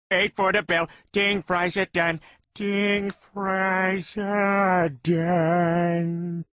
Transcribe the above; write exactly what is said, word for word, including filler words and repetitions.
Wait for the bell. Ting, fries are done. Ting, fries are done.